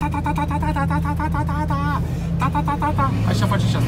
Așa face și asta.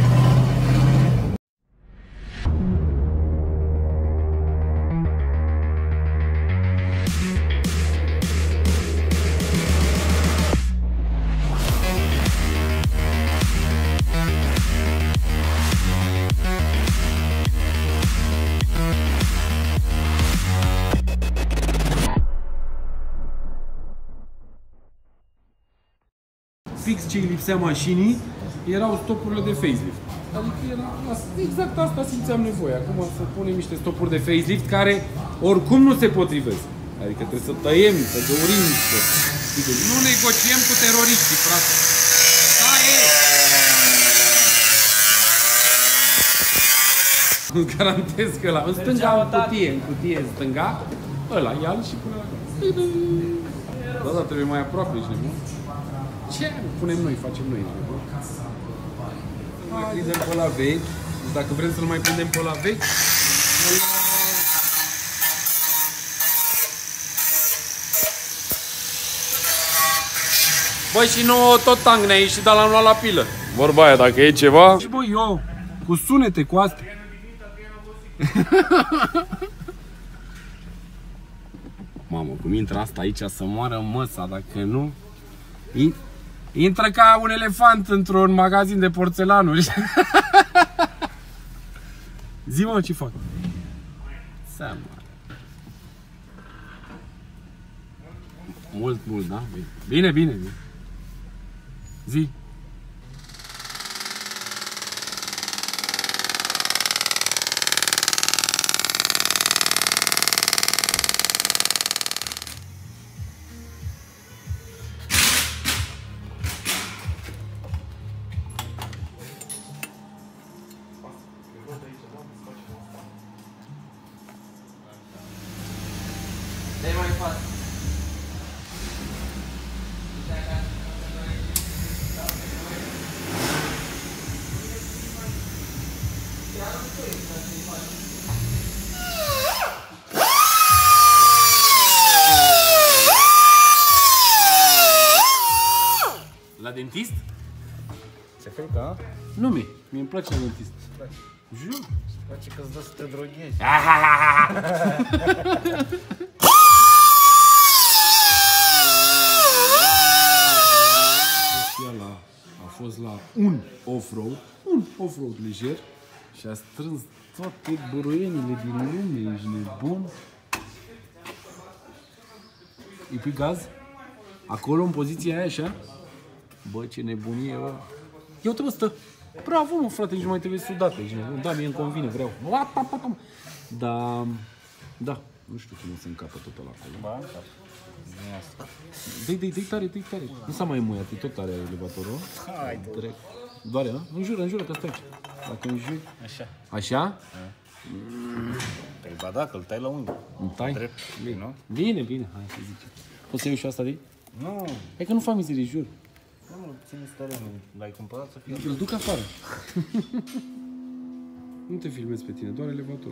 Fix ce îi lipsea mașinii erau stopurile de facelift. Adică era exact asta simțeam nevoie. Acum să punem niște stopuri de facelift care oricum nu se potrivesc. Adică trebuie să tăiem, să găurim niște. Nu negociem cu teroriștii, frate. Da, e! Îți garantez că la în stânga, în cutie în stânga, ăla, ia-l și pune la găs. Da, da, trebuie mai aproape, ești nebun. Ce punem noi, facem noi? Mai prindem pe la vechi. Deci dacă vrem să-l mai prindem pe la vechi, băi, și nouă tot tang ne-a ieșit, dar l-am luat la pilă. Vorba aia, dacă e ceva. Și băi, eu, cu sunete, cu astea. Mamă, cum intră asta aici să moară măsa, dacă nu... Intră ca un elefant într-un magazin de porțelanuri. Zi-mă ce fac. Seama. Mult, da? Bine, bine. Zi. La dentist? Ce frică, a? Nu mie îmi place la dentist. Jur? Îți place că-ți dă să te droghezi. A fost la un off-road lejer și a strâns toate buruienile din lume, ești nebun. Îi pui gaz? Acolo, în poziția aia, așa? Bă, ce nebunie, bă. Ia uite, bă, stă. Bravo, mă, frate, nici nu mai trebuie sudată, ești nebun. Da, mie îmi convine, vreau. Da, nu știu cum o să încapă tot ăla acolo. Ba, da. Dă-i tare. Nu s-a mai muiat, e tot tare elevatorul. Hai, tu. Doare, a? Înjură, că stai aici. Dacă înjuri... Așa. Așa? Păi, ba da, că îl tai la unghi. Îmi tai? Drept. Bine, nu? Bine, hai să zicem. Poți să iei și asta de aici? Nu. Hai că nu fac mizerie, jur. Nu, ține terenul. L-ai cumpărat să fie... Îl duc afară. Nu te filmezi pe tine, doar elevatorul.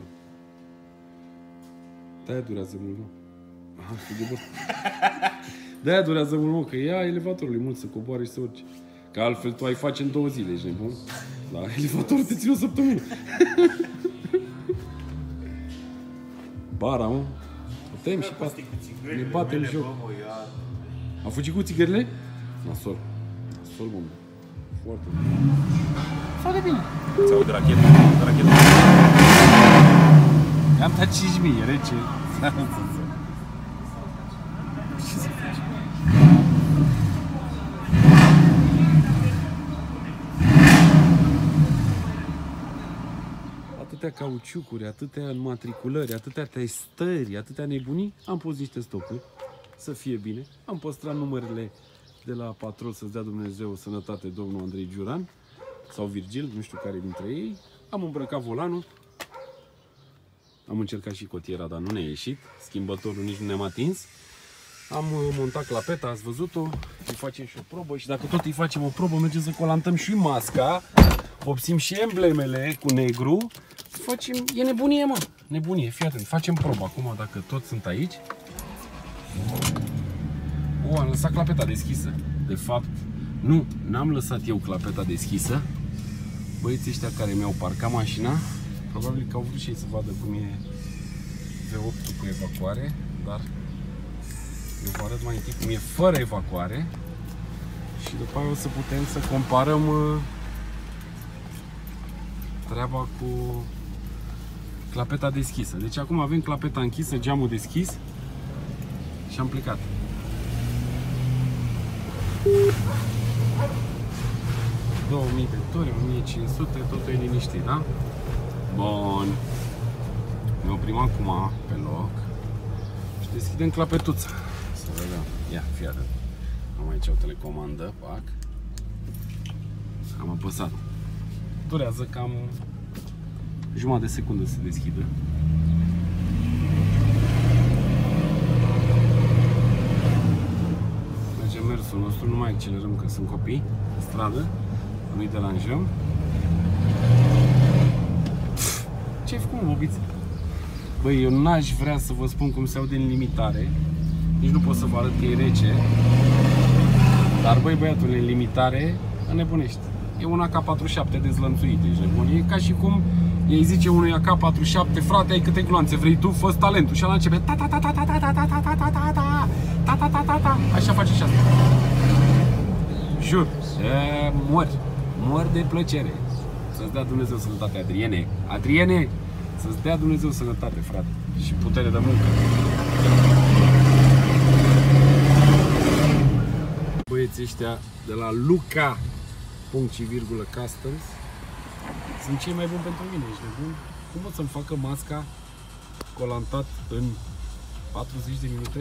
De-aia durează mult, mă. Aha, de-aia durează mult, mă, că ia elevatorul, e mult să coboare și să urce. Că altfel tu ai face în 2 zile, ești nebun. La elevatorul te ține o săptămână. Bara, mă. O tăiem și pe asta. Ne batem joc. A fugit cu țigările? Nasol. Nasol, mă. Foarte bine. Foarte bine. Ți-aude rachetă? I-am dat 5.000, e rece. Atâtea cauciucuri, atâtea înmatriculări, atâtea testări, atâtea nebunii, am pus niște stopuri să fie bine. Am păstrat numerele de la patrol, să-ți dea Dumnezeu sănătate, domnul Andrei Giuran sau Virgil, nu știu care dintre ei. Am îmbrăcat volanul. Am încercat și cotiera, dar nu ne-a ieșit. Schimbătorul nici nu ne-am atins. Am montat clapeta, ați văzut-o. Îi facem și o probă și dacă tot îi facem o probă, mergem să colantăm și masca. Vopsim și emblemele cu negru. Facem... E nebunie, mă. Nebunie, fii atent. Facem probă acum, dacă toți sunt aici. O, am lăsat clapeta deschisă. De fapt, nu, n-am lăsat eu clapeta deschisă. Băieții ăștia care mi-au parcat mașina, probabil că au vrut și ei să vadă cum e V8 cu evacuare, dar eu vă arăt mai întâi cum e fără evacuare și după aia o să putem să comparăm treaba cu clapeta deschisă. Deci acum avem clapeta închisă, geamul deschis și am plecat. $2000 de turi, 1500, totul e liniștit, da? Bun. Ne oprim acum pe loc și deschidem clapetuța. Să vedem. Ia, fii atent. Am aici o telecomandă, pac. Am apăsat. Durează cam jumătate de secundă să se deschidă. Merge mersul nostru, nu mai accelerăm că sunt copii în stradă, nu-i deranjăm. Ce-ai făcut, mă, bobiță? Băi, eu n-aș vrea să vă spun cum se aude în limitare, nici nu pot să vă arăt că e rece, dar băi, băiatul, în limitare înnebunești. E un AK-47 dezlănțuit, ești nebun. E ca și cum ei zice unui AK-47, frate, ai câte gloanțe vrei tu, fă-ți talentul. Și ala începe ta ta ta ta ta ta ta ta ta ta ta ta ta ta ta ta ta. Așa face și asta. Jur, mor de plăcere. Să-ți dea Dumnezeu sănătate, Adriene. Adriene, să-ți dea Dumnezeu sănătate, frate. Și putere de muncă. Băieții ăștia de la Luca Customs sunt cei mai buni pentru mine, ești nebun? Cum pot să-mi facă masca colantat în 40 de minute?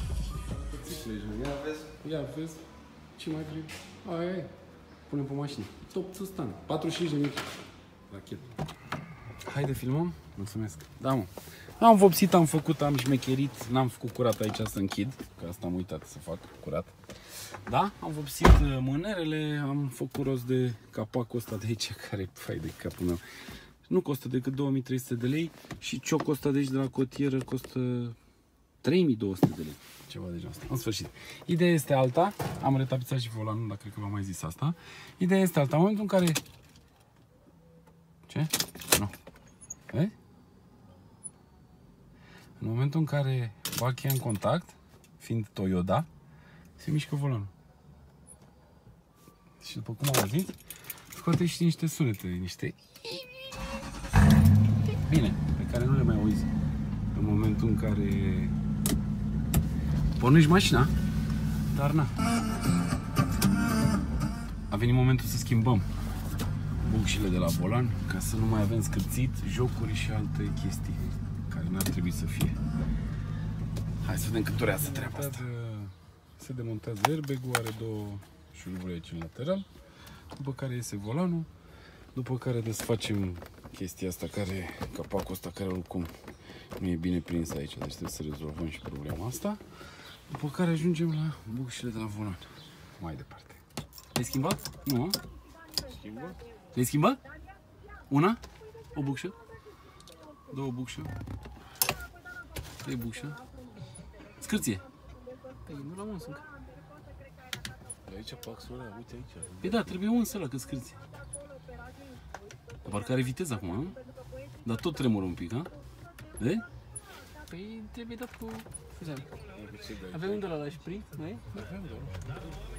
Ia vezi, ce mai vrei? Aia, punem pe mașină. Top sustan, 45 de minute. Rachet. Haide, filmăm? Mulțumesc. Da, mă. Am vopsit, am făcut, am șmecherit, n-am făcut curat aici să închid, că asta am uitat să fac curat. Da, am vopsit mânerele, am făcut rost de capacul ăsta de aici, care fai de capul meu. Nu costă decât 2300 de lei și ciocul ăsta de aici de la cotieră costă 3200 de lei. Ceva de genul ăsta. În sfârșit. Ideea este alta, am retapizat și volanul, dar cred că v-am mai zis asta. Ideea este alta, în momentul în care... Ce? Nu. Vezi? În momentul în care bag cheia în contact, fiind Toyota, se mișcă volanul. Și după cum am auzit, scoate și niște sunete, niște... Bine, pe care nu le mai auzi în momentul în care pornești mașina, dar na. A venit momentul să schimbăm bucșile de la volan, ca să nu mai avem scârțit, jocuri și alte chestii care n-ar trebui să fie. Hai să vedem cât durează treaba asta. Se demontează airbag-ul, are două șuruburi aici în lateral, după care iese volanul, după care desfacem chestia asta, capacul ăsta care oricum nu e bine prins aici, deci trebuie să rezolvăm și problema asta, după care ajungem la bucșile de la volan. Mai departe. Le-ai schimbat? Nu? Le-ai schimbat? Una? O bucșă? Două bucșă? Trei bucșă? Scârție! Păi, nu l-am uns încă. Aici paxul ăla, uite aici. Păi da, trebuie uns ăla, că scârție. Dar parcă are viteză acum, nu? Dar tot tremură un pic, ha? Vezi? Păi trebuie dat cu fuzele. Avem unde la șpri, nu e? Avem, da.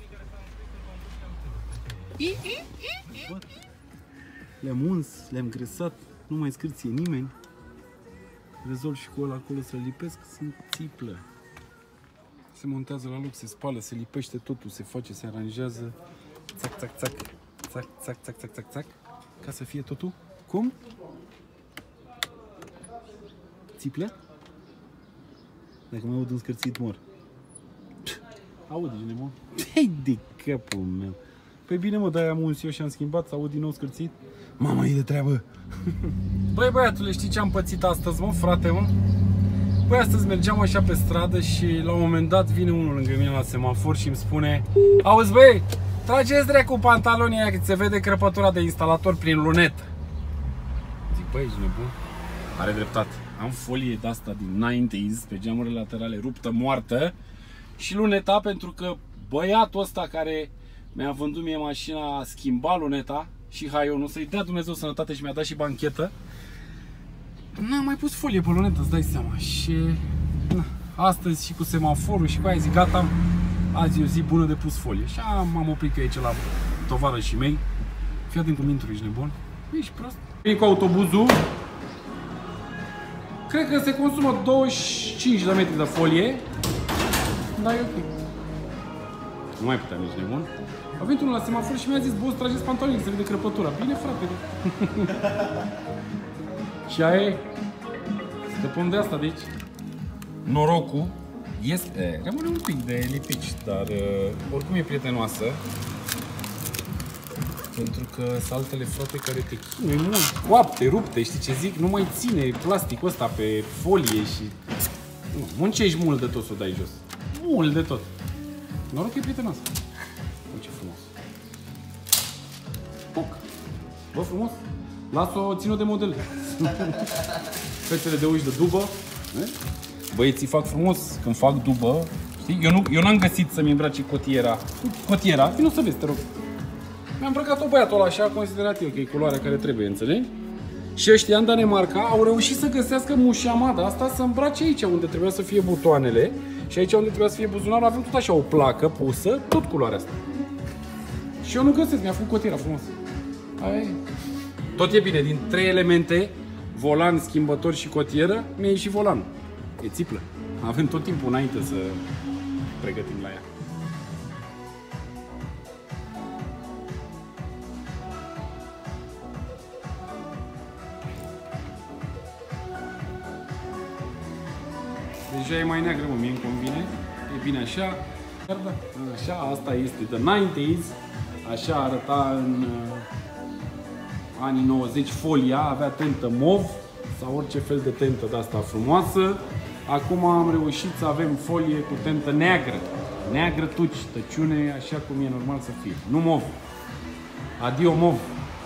Le-am uns, le-am gresat, nu mai scârție nimeni. Rezolv și cu ăla acolo să-l lipesc, sunt țiplă. Se montează la loc, se spală, se lipește totul, se face, se aranjează. Țac, țac, țac, țac, țac, țac, țac, țac, țac. Ca să fie totul. Cum? Țiplă? Dacă mai aud un scârțit, mor. Aude, ești nebun? Hei de capul meu. Păi bine, mă, de-aia am uns eu și am schimbat, să aud din nou scârțit. Mama, e de treabă. Băi, băiatule, știi ce am pățit astăzi, mă, frate, mă? Păi astăzi mergeam așa pe stradă și la un moment dat vine unul lângă mine la semafor și îmi spune: auzi, băi, trageți dracu pantalonii aia, că se vede crăpătura de instalator prin lunetă. Zic, băi, ești nebun? Are dreptate. Am folie de asta din 90s pe geamurile laterale ruptă, moartă, și luneta pentru că băiatul ăsta care mi-a vândut mie mașina, a schimbat luneta și haionul, să-i dea Dumnezeu sănătate și mi-a dat și banchetă. N-am mai pus folie pe lunetă, îți dai seama. Și na, astăzi și cu semaforul și cu aia zic, gata, azi e o zi bună de pus folie. Și m-am oprit eu aici la tovarășii mei. Fii atent cum intru, ești nebun? Ești prost. Vine cu autobuzul. Cred că se consumă 25 de metri de folie. Dar e ok. Nu mai puteam, ești nebun. A venit unul la semafor și mi-a zis, boss, trageți pantaloni, se vede crăpătura. Bine, frate. Și aia e. Scăpăm de asta, deci. Norocul este... Rămâne un pic de lipici, dar oricum e prietenoasă. Pentru că saltele, frate, care te chinuie mult, coapte, rupte, știi ce zic? Nu mai ține plasticul ăsta pe folie și... Muncești mult de tot să o dai jos. Mult de tot. Noroc că e prietenoasă. Bă, ce frumos. Poc. Bă, frumos. Las-o ținut de model. Fețele de uși de dubă. Băieții fac frumos când fac dubă. Știi? Eu n-am găsit să-mi îmbrace cotiera. Cotiera, vino să vezi, te rog. Mi-am îmbrăcat-o băiatul ăla așa, considerat eu că e culoarea care trebuie, înțelegi? Și ăștia în Danemarca au reușit să găsească mușamada asta să îmbrace aici unde trebuia să fie butoanele și aici unde trebuia să fie buzunarul avem tot așa o placă pusă, tot culoarea asta. Și eu nu găsesc, mi-a făcut cotiera frumos. Aia e. Tot e bine, din 3 elemente, volan, schimbător și cotieră, mi-a ieșit volanul. E țiplă. Avem tot timpul înainte să pregătim la ea. Deja e mai neagră, mă, mie îmi convine. E bine așa. Dar da, așa, asta este the 90s. Așa arăta în anii 90 folia, avea tentă mov sau orice fel de tentă de asta frumoasă. Acum am reușit să avem folie cu tentă neagră. Neagră tuci, tăciune, așa cum e normal să fie. Nu mov. Adio mov.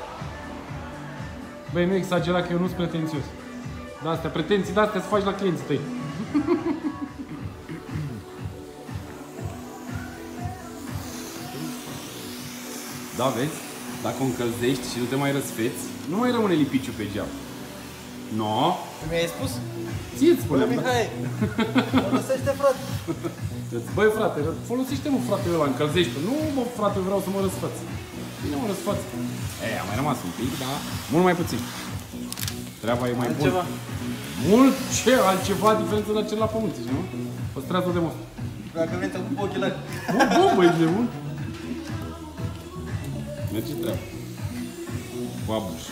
Băi, nu exagera că eu nu sunt pretențios. De-astea, pretenții de-astea să faci la clienții tăi. Da, vezi? Dacă o încălzești și nu te mai răsfeți, nu mai rămâne lipiciu pe geam. No. Mi-ai spus? Ție-ți spunem, da? Mihai, folosește, frate. Băi, frate, folosește-mă, frate, ăla, încălzește. Nu, mă, frate, vreau să mă răsfăț. Bine, mă răsfăț. A mai rămas un pic, dar mult mai puțin. Treaba e mai bună. Mult ce altceva, diferență de acela la pământ, nu? Păstrează-o de mult. Dacă vrei, te-am cu ochelari. Bă, băi, de mult. Merge treaba. Cu abuș.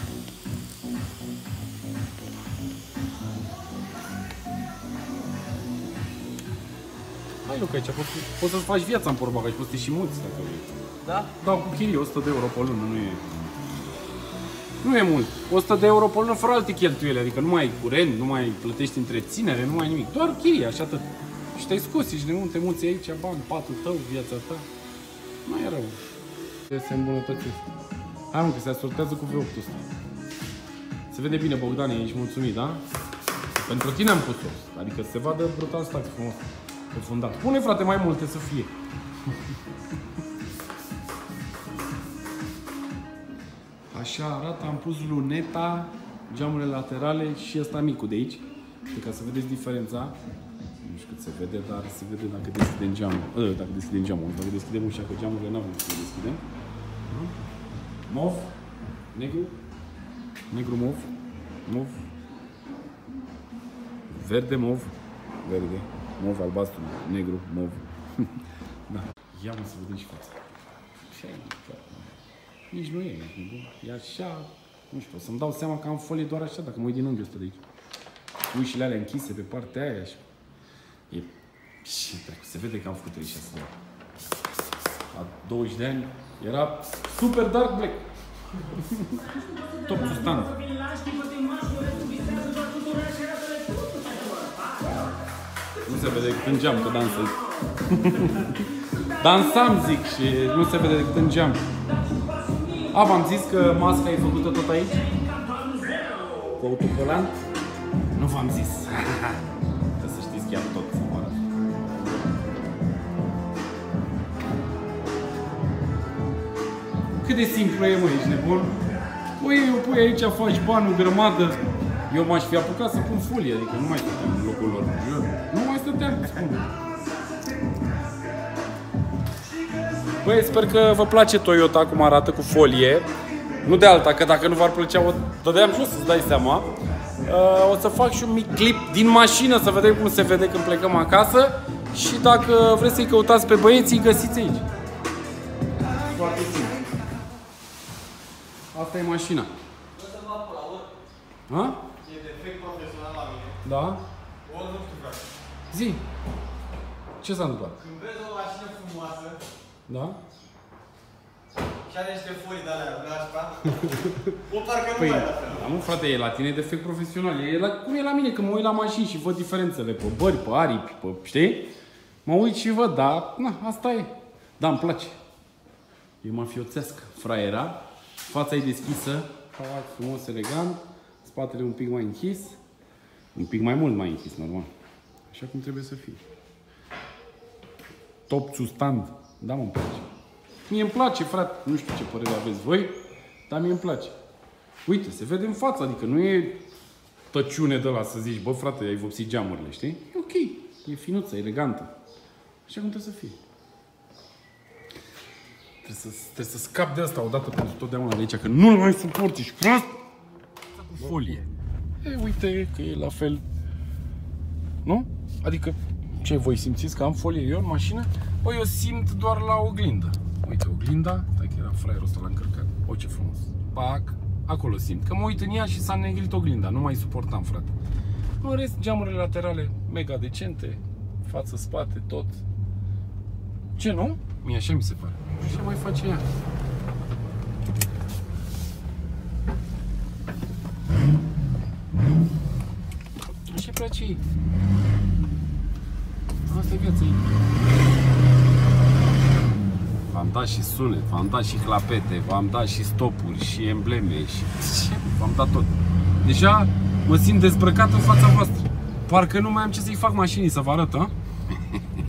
Hai, Luca, aici poți să-ți faci viața în porbac, aici poți să te și muți, dacă vrei. Da? Dau cu chirie, 100 de euro pe lună, nu e... Nu e mult. 100 de euro pe lună fără alte cheltuieli, adică nu mai ai curent, nu mai plătești întreținere, nu mai ai nimic. Doar chirie, așa atât. Și te-ai scos, ești nebun, te muți aici, bani, patul tău, viața ta. Nu e rău. Se îmbunătățește. Hai, mă, că se asortează cu vreo 800. Se vede bine, Bogdane, ești mulțumit, da? Pentru tine am pus-o. Adică se vadă brutal stax frumos. Pe fundat. Pune, frate, mai multe să fie. Așa arată, am pus luneta, geamurile laterale și ăsta micul de aici. Și ca să vedeți diferența. Nu știu cât se vede, dar se vede dacă deschidem geamul. Dacă deschidem geamul, dacă deschidem ușa, că geamurile n-avem să le deschidem. Mov, negru, negru mov, mov, verde mov, verde, mov albastru, negru, mov. Da. Ia mă să vedem și fața. Nici nu e, e așa, nu știu, o să-mi dau seama că am folie doar așa, dacă mă uit din unghiul ăsta de aici. Ușile alea închise pe partea aia și... E... Și se vede că am făcut 36 de ani. La 20 de ani era super dark black. Top stand. Nu se vede decât în geam că dansez. Dansam, zic, și nu se vede decât în geam. V-am zis că masca e făcută tot aici? Cu autocolant? Nu v-am zis. Că să știți chiar tot să mă arăt. Cât de simplu e, mă, ești nebun? O pui aici, faci bani, o grămadă. Eu m-aș fi apucat să pun folie, adică nu mai stăteam în locul lor. Nu mai stăteam, spun. Băi, sper că vă place Toyota cum arată cu folie. Nu de alta, că dacă nu v-ar plăcea o dădeam jos, să-ți dai seama. O să fac și un mic clip din mașină să vedem cum se vede când plecăm acasă. Și dacă vreți să-i căutați pe băieți, îi găsiți aici. Foarte simplu. Asta e mașina. Ha? E defect profesional la mine. Da? O, nu știu, frate. Zi. Ce s-a întâmplat? Când vezi o mașină frumoasă Da? și are niște folii de alea nașpa, o parcă nu Păi, mai e la fel. da, mă, frate, e la tine defect profesional. Cum e la mine, când mă uit la mașini și văd diferențele pe bări, pe aripi, pe, știi? Mă uit și văd, da, na, asta e. Da, îmi place. E mafioțească, fraiera. Fața e deschisă, frumos, elegant. Spatele un pic mai închis. Un pic mai mult mai închis, normal. Așa cum trebuie să fie. Top stand. Da, mă, îmi place. Mie îmi place, frate. Nu știu ce părere aveți voi, dar mie îmi place. Uite, se vede în față, adică nu e tăciune de la să zici, bă, frate, ai vopsit geamurile, știi? E ok. E finuță, elegantă. Așa cum trebuie să fie. Trebuie să scap de asta odată pentru totdeauna de aici, că nu-l mai suport, ești prost? Cu folie. E, uite că e la fel. Nu? Adică, ce, voi simțiți că am folie eu în mașină? Bă, eu simt doar la oglindă. Uite, oglinda, stai că era fraierul ăsta, l-am încărcat. O, ce frumos. Pac, acolo simt. Că mă uit în ea și s-a negrit oglinda, nu mai suportam, frate. În rest, geamurile laterale mega decente, față, spate, tot. Ce, nu? Mie așa mi se pare. Ce mai face ea? Ce place ei? Asta e viața ei. V-am dat și sunet, v-am dat și clapete, v-am dat și stopuri, și embleme, și v-am dat tot. Deja mă simt dezbrăcat în fața voastră. Parcă nu mai am ce să-i fac mașinii să vă arăt, a?